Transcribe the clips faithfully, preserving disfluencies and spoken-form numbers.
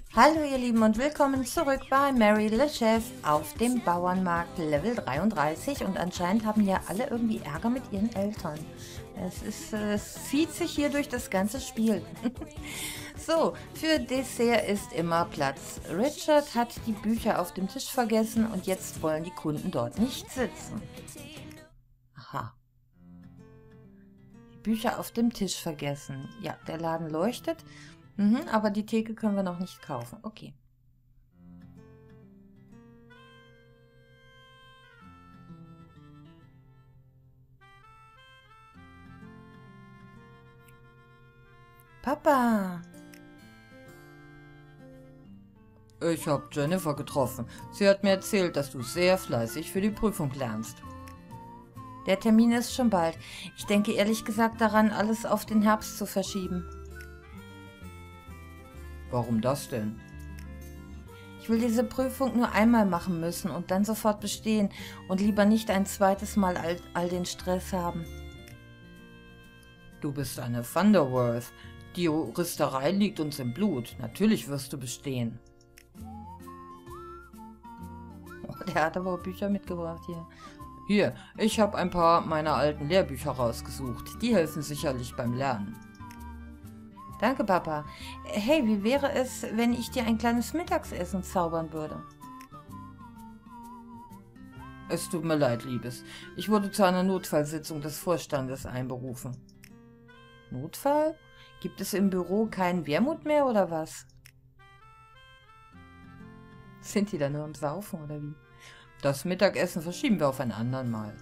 Hallo ihr Lieben und willkommen zurück bei Mary Le Chef auf dem Bauernmarkt Level dreiunddreißig und anscheinend haben ja alle irgendwie Ärger mit ihren Eltern. Es, ist, äh, es zieht sich hier durch das ganze Spiel. So, für Dessert ist immer Platz. Richard hat die Bücher auf dem Tisch vergessen und jetzt wollen die Kunden dort nicht sitzen. Aha. Die Bücher auf dem Tisch vergessen. Ja, der Laden leuchtet. Mhm, aber die Theke können wir noch nicht kaufen. Okay. Papa! Ich habe Jennifer getroffen. Sie hat mir erzählt, dass du sehr fleißig für die Prüfung lernst. Der Termin ist schon bald. Ich denke ehrlich gesagt daran, alles auf den Herbst zu verschieben. Warum das denn? Ich will diese Prüfung nur einmal machen müssen und dann sofort bestehen und lieber nicht ein zweites Mal all, all den Stress haben. Du bist eine Thunderworth. Die Juristerei liegt uns im Blut. Natürlich wirst du bestehen. Oh, der hat aber Bücher mitgebracht hier. Hier, ich habe ein paar meiner alten Lehrbücher rausgesucht. Die helfen sicherlich beim Lernen. Danke, Papa. Hey, wie wäre es, wenn ich dir ein kleines Mittagsessen zaubern würde? Es tut mir leid, Liebes. Ich wurde zu einer Notfallsitzung des Vorstandes einberufen. Notfall? Gibt es im Büro keinen Wermut mehr, oder was? Sind die da nur am Saufen, oder wie? Das Mittagessen verschieben wir auf ein andern Mal.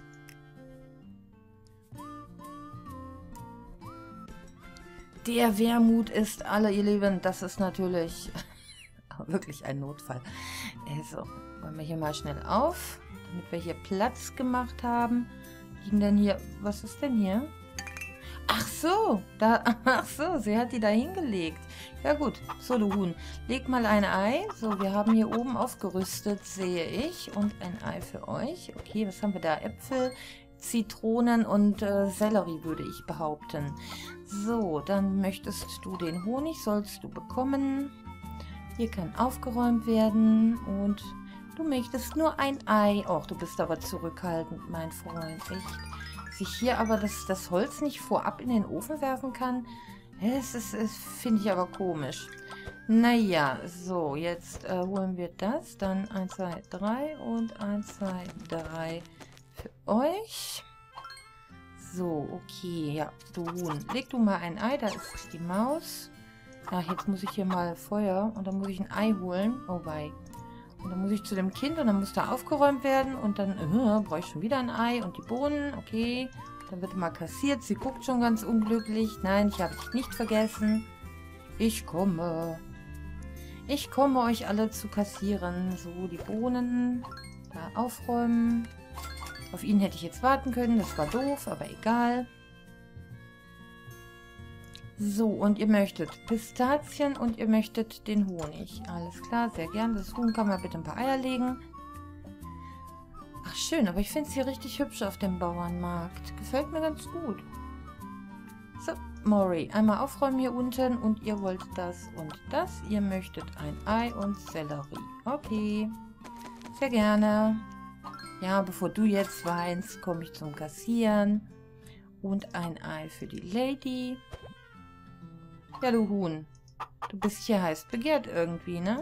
Der Wermut ist alle, ihr Lieben. Das ist natürlich wirklich ein Notfall. Also, räumen wir hier mal schnell auf, damit wir hier Platz gemacht haben. Liegen denn hier... Was ist denn hier? Ach so, da, ach so, sie hat die da hingelegt. Ja gut, so du Huhn, leg mal ein Ei. So, wir haben hier oben aufgerüstet, sehe ich. Und ein Ei für euch. Okay, was haben wir da? Äpfel, Zitronen und äh, Sellerie, würde ich behaupten. So, dann möchtest du den Honig, sollst du bekommen. Hier kann aufgeräumt werden. Und du möchtest nur ein Ei. Och, du bist aber zurückhaltend, mein Freund, echt. Ich hier aber das, das Holz nicht vorab in den Ofen werfen kann, das, das, das finde ich aber komisch. Naja, so, jetzt äh, holen wir das. Dann eins, zwei, drei und eins, zwei, drei für euch. So, okay, ja, du Huhn. Leg du mal ein Ei, da ist die Maus. Ach, jetzt muss ich hier mal Feuer und dann muss ich ein Ei holen. Oh, wei. Und dann muss ich zu dem Kind und dann muss da aufgeräumt werden. Und dann äh, brauche ich schon wieder ein Ei und die Bohnen. Okay. Dann wird mal kassiert. Sie guckt schon ganz unglücklich. Nein, ich habe dich nicht vergessen. Ich komme. Ich komme, euch alle zu kassieren. So, die Bohnen da aufräumen. Auf ihn hätte ich jetzt warten können. Das war doof, aber egal. So, und ihr möchtet Pistazien und ihr möchtet den Honig. Alles klar, sehr gern. Das Huhn kann mal bitte ein paar Eier legen. Ach, schön, aber ich finde es hier richtig hübsch auf dem Bauernmarkt. Gefällt mir ganz gut. So, Mori, einmal aufräumen hier unten und ihr wollt das und das. Ihr möchtet ein Ei und Sellerie. Okay, sehr gerne. Ja, bevor du jetzt weinst, komme ich zum Kassieren. Und ein Ei für die Lady. Ja, du Huhn. Du bist hier heiß begehrt irgendwie, ne?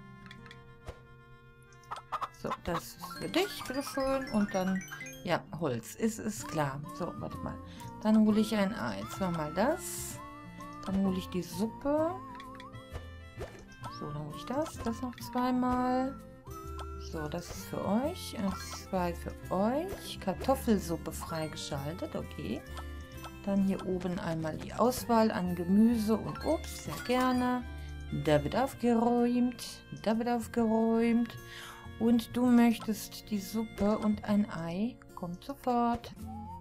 So, das ist für dich, bitteschön. Und dann, ja, Holz. Ist, ist klar. So, warte mal. Dann hole ich ein Ei. Zweimal das. Dann hole ich die Suppe. So, dann hole ich das. Das noch zweimal. So, das ist für euch. Eins, zwei für euch. Kartoffelsuppe freigeschaltet. Okay. Dann hier oben einmal die Auswahl an Gemüse und Obst, sehr gerne. Da wird aufgeräumt, da wird aufgeräumt. Und du möchtest die Suppe und ein Ei. Kommt sofort.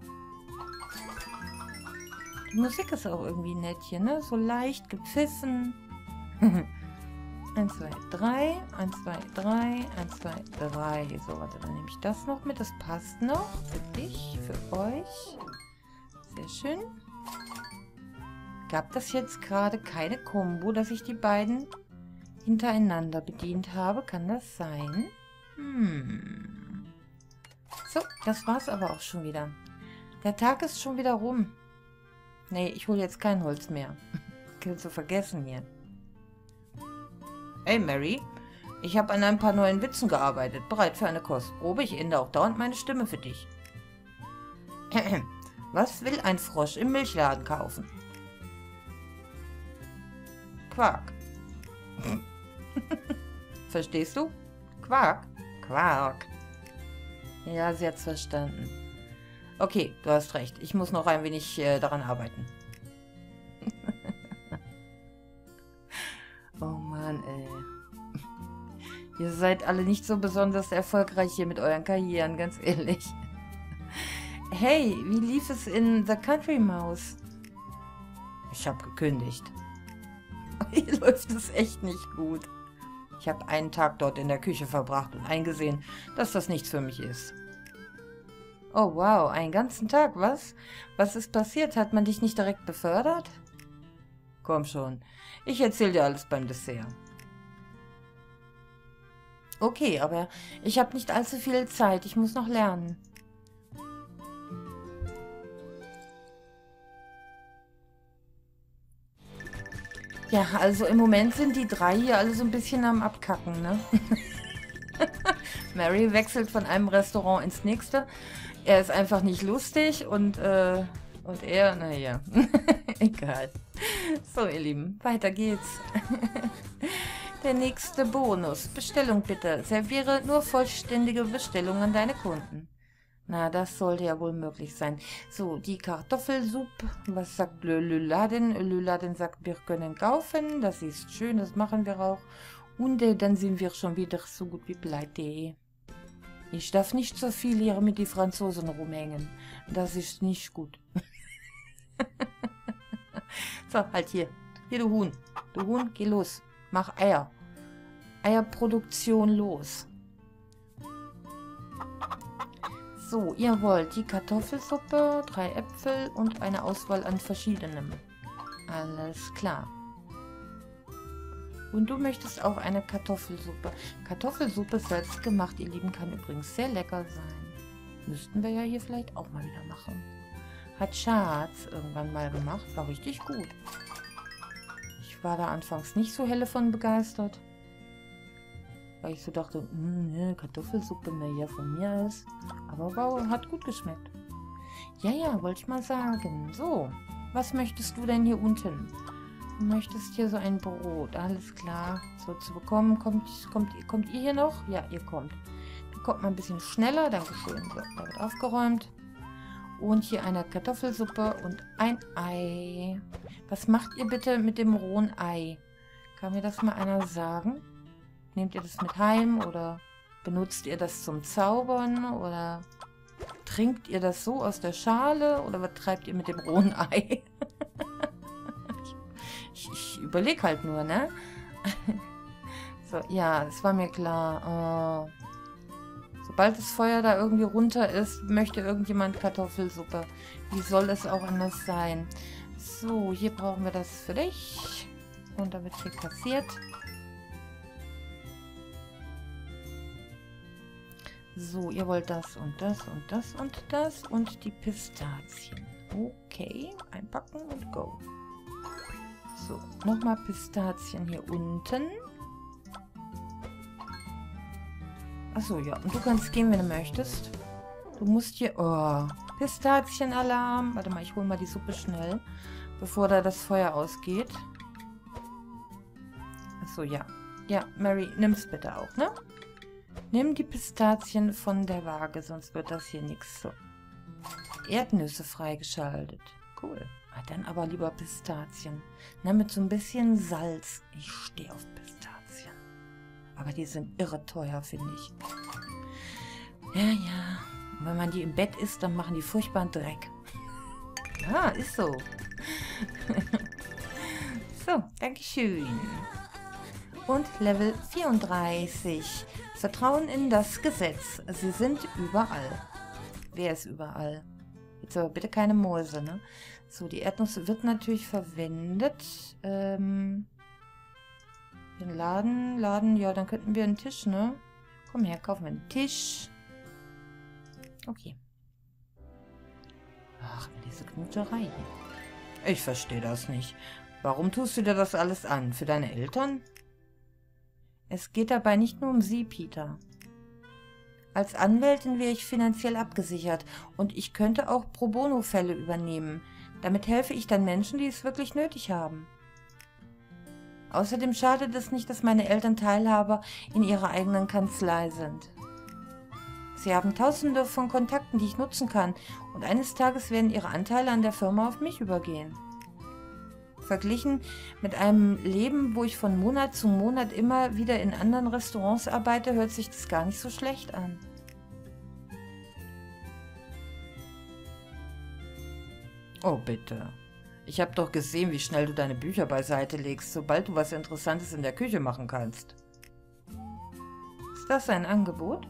Die Musik ist auch irgendwie nett hier, ne? So leicht gepfiffen. eins, zwei, drei, eins, zwei, drei, eins, zwei, drei. So, warte, dann nehme ich das noch mit. Das passt noch. Für dich, für euch. Sehr schön. Gab das jetzt gerade keine Kombo, dass ich die beiden hintereinander bedient habe. Kann das sein? Hm. So, das war's aber auch schon wieder. Der Tag ist schon wieder rum. Nee, ich hole jetzt kein Holz mehr. Kannst du vergessen hier. Hey Mary, ich habe an ein paar neuen Witzen gearbeitet. Bereit für eine Kostprobe. Ich ändere auch dauernd meine Stimme für dich. Was will ein Frosch im Milchladen kaufen? Quark. Verstehst du? Quark? Quark. Ja, sie hat's verstanden. Okay, du hast recht. Ich muss noch ein wenig äh, daran arbeiten. Oh Mann, ey. Ihr seid alle nicht so besonders erfolgreich hier mit euren Karrieren, ganz ehrlich. Hey, wie lief es in The Country Mouse? Ich habe gekündigt. Hier läuft es echt nicht gut. Ich habe einen Tag dort in der Küche verbracht und eingesehen, dass das nichts für mich ist. Oh wow, einen ganzen Tag, was? Was ist passiert? Hat man dich nicht direkt befördert? Komm schon, ich erzähle dir alles beim Dessert. Okay, aber ich habe nicht allzu viel Zeit. Ich muss noch lernen. Ja, also im Moment sind die drei hier alle so ein bisschen am Abkacken, ne? Mary wechselt von einem Restaurant ins nächste. Er ist einfach nicht lustig und, äh, und er, naja, egal. So, ihr Lieben, weiter geht's. Der nächste Bonus. Bestellung bitte. Serviere nur vollständige Bestellungen an deine Kunden. Na, das sollte ja wohl möglich sein. So, die Kartoffelsuppe. Was sagt Le, Le Laden? Le Laden sagt, wir können kaufen. Das ist schön, das machen wir auch. Und äh, dann sind wir schon wieder so gut wie pleite. Ich darf nicht so viel hier mit den Franzosen rumhängen. Das ist nicht gut. So, halt hier. Hier, du Huhn. Du Huhn, geh los. Mach Eier. Eierproduktion los. So, ihr wollt die Kartoffelsuppe, drei Äpfel und eine Auswahl an verschiedenem. Alles klar. Und du möchtest auch eine Kartoffelsuppe. Kartoffelsuppe selbst gemacht, ihr Lieben, kann übrigens sehr lecker sein. Müssten wir ja hier vielleicht auch mal wieder machen. Hat Schatz irgendwann mal gemacht, war richtig gut. Ich war da anfangs nicht so helle von begeistert. Weil ich so dachte, ne, Kartoffelsuppe, naja, von mir ist. Aber wow, hat gut geschmeckt. Ja, ja, wollte ich mal sagen. So, was möchtest du denn hier unten? Du möchtest hier so ein Brot, alles klar. So zu bekommen, kommt, kommt, kommt ihr hier noch? Ja, ihr kommt. Dann kommt mal ein bisschen schneller, dankeschön. So, da wird aufgeräumt. Und hier eine Kartoffelsuppe und ein Ei. Was macht ihr bitte mit dem rohen Ei? Kann mir das mal einer sagen? Nehmt ihr das mit heim oder benutzt ihr das zum Zaubern oder trinkt ihr das so aus der Schale oder was treibt ihr mit dem rohen Ei? ich ich überlege halt nur, ne? So, ja, das war mir klar. Oh. Sobald das Feuer da irgendwie runter ist, möchte irgendjemand Kartoffelsuppe. Wie soll es auch anders sein? So, hier brauchen wir das für dich. Und da wird hier kassiert. So, ihr wollt das und das und das und das und die Pistazien. Okay, einpacken und go. So, nochmal Pistazien hier unten. Achso, ja, und du kannst gehen, wenn du möchtest. Du musst hier... Oh, Pistazienalarm. Warte mal, ich hole mal die Suppe schnell, bevor da das Feuer ausgeht. Achso, ja. Ja, Mary, nimm's bitte auch, ne? Nimm die Pistazien von der Waage, sonst wird das hier nichts. So. Erdnüsse freigeschaltet. Cool. Dann aber lieber Pistazien. Na, mit so ein bisschen Salz. Ich stehe auf Pistazien. Aber die sind irre teuer, finde ich. Ja, ja. Und wenn man die im Bett isst, dann machen die furchtbaren Dreck. Ja, ist so. So, Dankeschön. Und Level vierunddreißig. Vertrauen in das Gesetz. Sie sind überall. Wer ist überall? Jetzt aber bitte keine Mäuse, ne? So, die Erdnuss wird natürlich verwendet. Ähm, Den Laden, Laden, ja, dann könnten wir einen Tisch, ne? Komm her, kaufen wir einen Tisch. Okay. Ach, diese Knutscherei hier. Ich verstehe das nicht. Warum tust du dir das alles an? Für deine Eltern? Es geht dabei nicht nur um sie, Peter. Als Anwältin wäre ich finanziell abgesichert und ich könnte auch Pro-Bono-Fälle übernehmen. Damit helfe ich dann Menschen, die es wirklich nötig haben. Außerdem schadet es nicht, dass meine Eltern Teilhaber in ihrer eigenen Kanzlei sind. Sie haben tausende von Kontakten, die ich nutzen kann, und eines Tages werden ihre Anteile an der Firma auf mich übergehen. Verglichen mit einem Leben, wo ich von Monat zu Monat immer wieder in anderen Restaurants arbeite, hört sich das gar nicht so schlecht an. Oh, bitte. Ich habe doch gesehen, wie schnell du deine Bücher beiseite legst, sobald du was Interessantes in der Küche machen kannst. Ist das ein Angebot?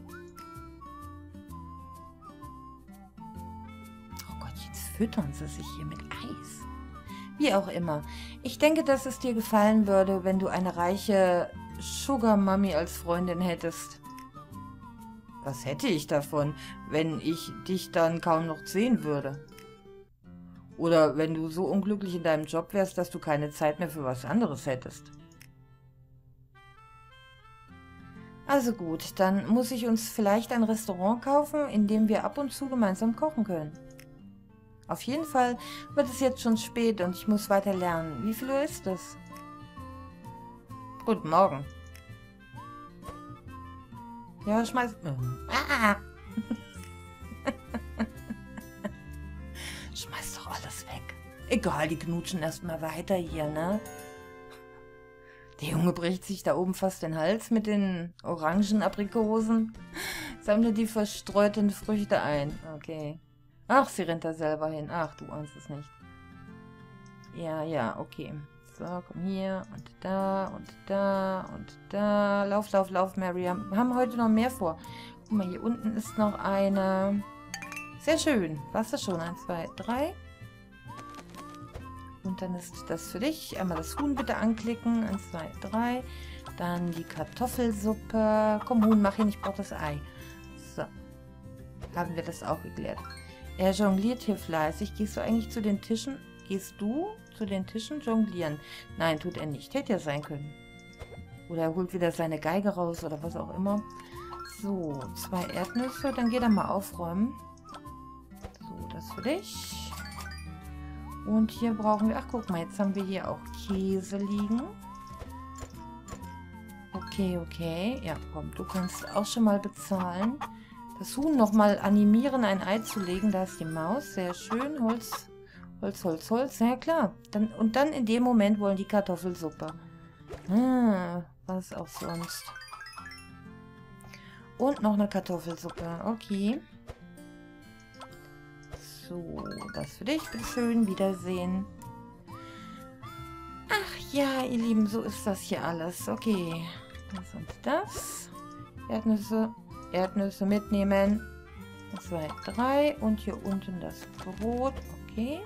Oh Gott, jetzt füttern sie sich hier mit Eis. Wie auch immer. Ich denke, dass es dir gefallen würde, wenn du eine reiche Sugar Mummy als Freundin hättest. Was hätte ich davon, wenn ich dich dann kaum noch sehen würde? Oder wenn du so unglücklich in deinem Job wärst, dass du keine Zeit mehr für was anderes hättest. Also gut, dann muss ich uns vielleicht ein Restaurant kaufen, in dem wir ab und zu gemeinsam kochen können. Auf jeden Fall wird es jetzt schon spät und ich muss weiter lernen. Wie viel Uhr ist es? Guten Morgen. Ja, schmeiß... Ah! Schmeiß doch alles weg. Egal, die knutschen erstmal weiter hier, ne? Der Junge bricht sich da oben fast den Hals mit den orangen Aprikosen. Sammle die verstreuten Früchte ein. Okay. Ach, sie rennt da selber hin. Ach, du ahnst es nicht. Ja, ja, okay. So, komm hier und da und da und da. Lauf, lauf, lauf, Miriam. Wir haben heute noch mehr vor. Guck mal, hier unten ist noch eine. Sehr schön. War's das schon? Eins, zwei, drei. Und dann ist das für dich. Einmal das Huhn bitte anklicken. Eins, zwei, drei. Dann die Kartoffelsuppe. Komm, Huhn, mach hin, ich brauche das Ei. So. Haben wir das auch geklärt. Er jongliert hier fleißig. Gehst du eigentlich zu den Tischen? Gehst du zu den Tischen jonglieren? Nein, tut er nicht. Hätte ja sein können. Oder er holt wieder seine Geige raus oder was auch immer. So, zwei Erdnüsse. Dann geht er mal aufräumen. So, das für dich. Und hier brauchen wir... Ach, guck mal, jetzt haben wir hier auch Käse liegen. Okay, okay. Ja, komm, du kannst auch schon mal bezahlen. Das Huhn nochmal animieren, ein Ei zu legen. Da ist die Maus. Sehr schön. Holz, Holz, Holz, Holz. Ja, klar. Dann, und dann in dem Moment wollen die Kartoffelsuppe. Ah, was auch sonst. Und noch eine Kartoffelsuppe. Okay. So, das für dich. Bitteschön. Wiedersehen. Ach ja, ihr Lieben, so ist das hier alles. Okay. Das und das. Erdnüsse. Erdnüsse mitnehmen. zwei, drei. Und hier unten das Brot. Okay.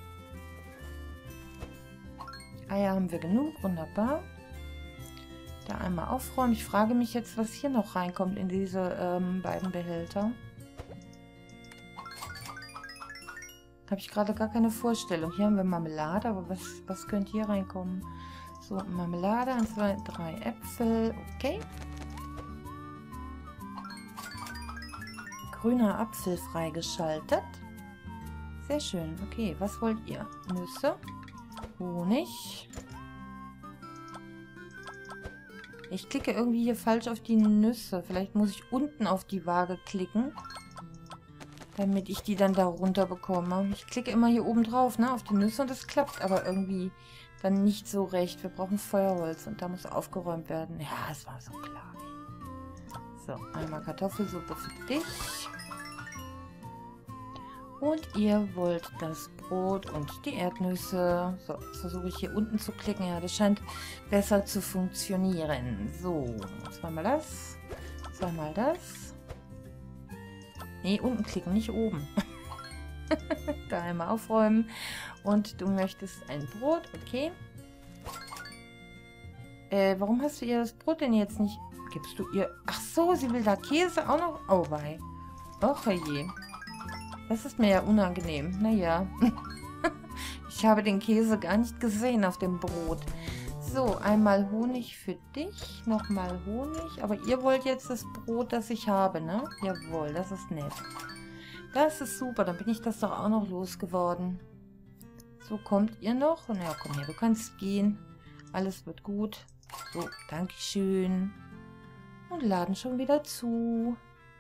Eier haben wir genug. Wunderbar. Da einmal aufräumen. Ich frage mich jetzt, was hier noch reinkommt in diese ähm, beiden Behälter. Habe ich gerade gar keine Vorstellung. Hier haben wir Marmelade, aber was, was könnte hier reinkommen? So, Marmelade. eins, zwei, drei Äpfel. Okay. Grüner Apfel freigeschaltet. Sehr schön. Okay, was wollt ihr? Nüsse, Honig. Ich klicke irgendwie hier falsch auf die Nüsse. Vielleicht muss ich unten auf die Waage klicken, damit ich die dann da runter bekomme. Ich klicke immer hier oben drauf, ne, auf die Nüsse und das klappt aber irgendwie dann nicht so recht. Wir brauchen Feuerholz und da muss aufgeräumt werden. Ja, es war so klar. So, einmal Kartoffelsuppe für dich. Und ihr wollt das Brot und die Erdnüsse. So, jetzt versuche ich hier unten zu klicken. Ja, das scheint besser zu funktionieren. So, zweimal das. Zweimal das. Nee, unten klicken, nicht oben. Da einmal aufräumen. Und du möchtest ein Brot, okay. Äh, warum hast du ihr das Brot denn jetzt nicht... Gibst du ihr... Ach so, sie will da Käse auch noch... Oh, wei. Och, herrje. Das ist mir ja unangenehm. Naja. Ich habe den Käse gar nicht gesehen auf dem Brot. So, einmal Honig für dich. Nochmal Honig. Aber ihr wollt jetzt das Brot, das ich habe, ne? Jawohl, das ist nett. Das ist super. Dann bin ich das doch auch noch losgeworden. So, kommt ihr noch? Na ja, komm her, du kannst gehen. Alles wird gut. So, dankeschön. Und laden schon wieder zu.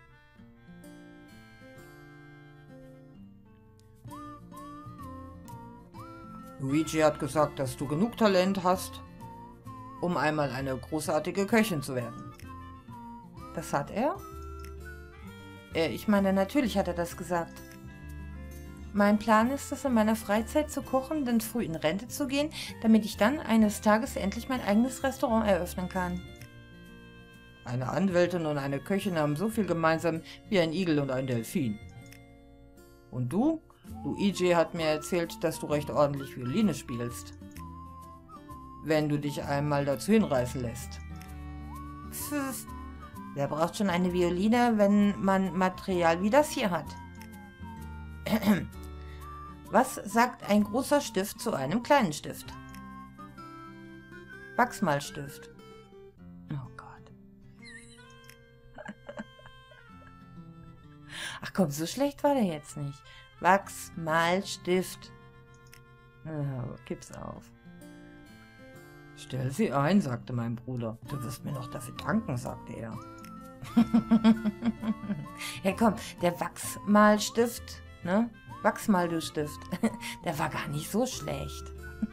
Luigi hat gesagt, dass du genug Talent hast, um einmal eine großartige Köchin zu werden. Das hat er? Äh, ich meine, natürlich hat er das gesagt. Mein Plan ist es, in meiner Freizeit zu kochen, dann früh in Rente zu gehen, damit ich dann eines Tages endlich mein eigenes Restaurant eröffnen kann. Eine Anwältin und eine Köchin haben so viel gemeinsam wie ein Igel und ein Delfin. Und du? Luigi hat mir erzählt, dass du recht ordentlich Violine spielst. Wenn du dich einmal dazu hinreißen lässt. Pff, wer braucht schon eine Violine, wenn man Material wie das hier hat? Was sagt ein großer Stift zu einem kleinen Stift? Wachsmalstift. Oh Gott. Ach komm, so schlecht war der jetzt nicht. Wachsmalstift. Oh, gib's auf. Stell sie ein, sagte mein Bruder. Du wirst mir noch dafür danken, sagte er. Ja komm, der Wachsmalstift, ne? Wachsmal, du Stift. Der war gar nicht so schlecht.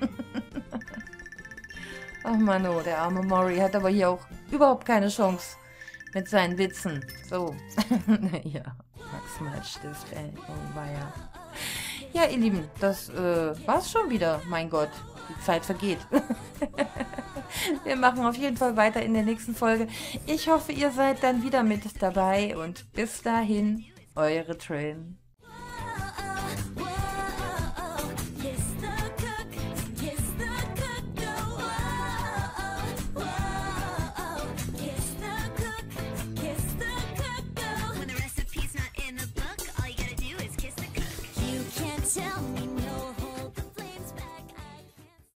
Ach Mann, oh, der arme Mori hat aber hier auch überhaupt keine Chance mit seinen Witzen. So. Ja, Wachsmalstift, ey. Oh, weia. Ja, ihr Lieben, das äh, war's schon wieder. Mein Gott, die Zeit vergeht. Wir machen auf jeden Fall weiter in der nächsten Folge. Ich hoffe, ihr seid dann wieder mit dabei und bis dahin, eure Trin.